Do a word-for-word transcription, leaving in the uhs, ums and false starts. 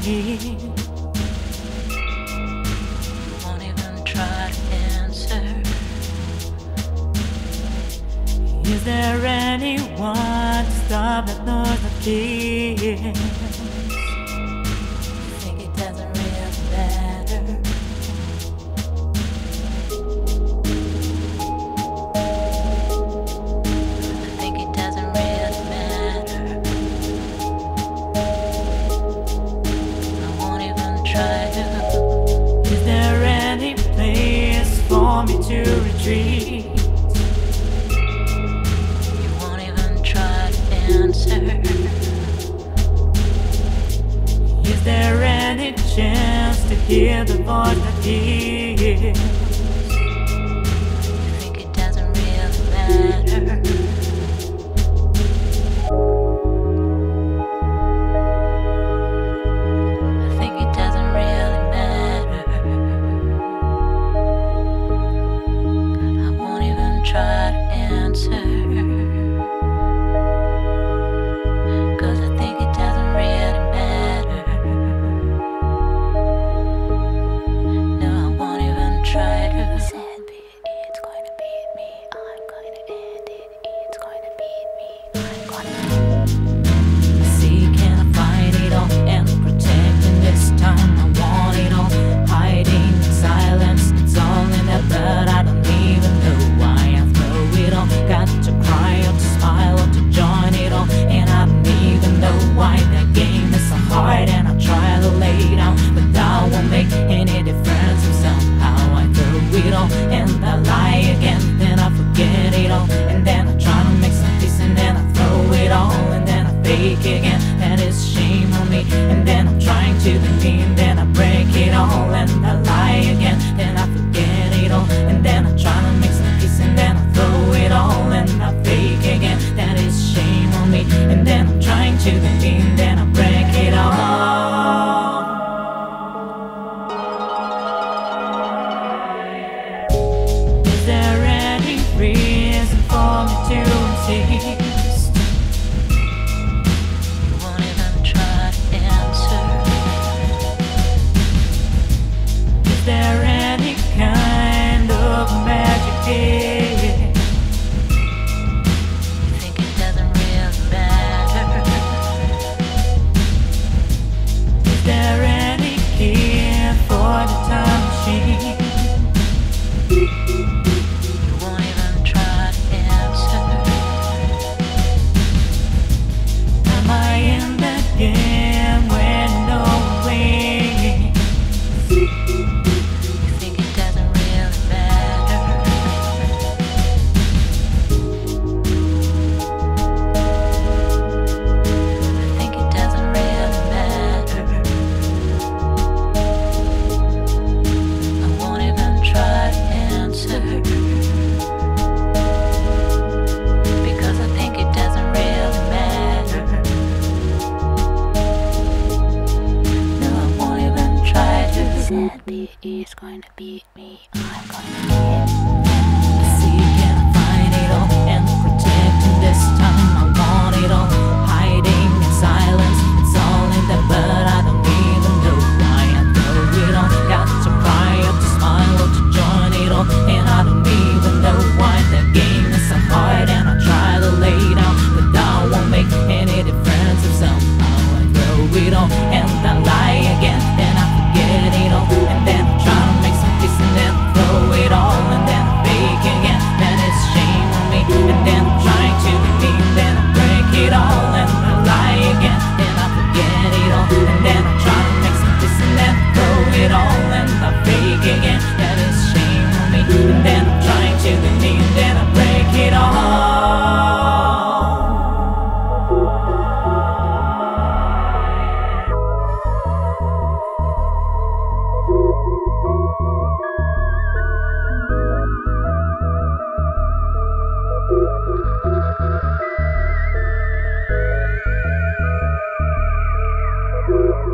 me. Won't even try to answer. Is there anyone to stop that noise that kills? I think it doesn't really matter. I think it doesn't really matter. I won't even try to. Is there any place for me to retreat? Is there any chance to hear the voice that gives? I think it doesn't really matter. I think it doesn't really matter. I won't even try to answer. And I lie again, then I forget it all. And then I try to make some peace, and then I throw it all. And then I fake again, that is shame on me. And then I'm trying to be me, and then I break it all. And I lie again, then I forget it all. And then I try to make some peace, and then I throw it all. And I fake again, that is shame on me. And then I'm trying to be me, and then I break it all. Is there any reason for me to insist? You won't even try to answer. Is there any kind of magic here? You think it doesn't really matter? Is there any key for the time machine? He's going to beat me, I'm going to hit. I see, can I find it all and protect it this time? I want it all, hiding in silence. It's all in there, but I don't even know why I throw it all. Got to cry or to smile or to join it all, and I don't even know why the game is so hard. And I try to lay down, but that won't make any difference if somehow I throw it all. And I lie again, then I forget it all. And then I try to make some peace, and then I throw it all. And then I fake again, that is shame on me. And then I'm trying to be me, and then I break it all. And I lie again, then I forget it all. And then I try to make some peace, and then I throw it all. And I fake again, that is shame on me. And then I'm trying to be me, and then I break it all. You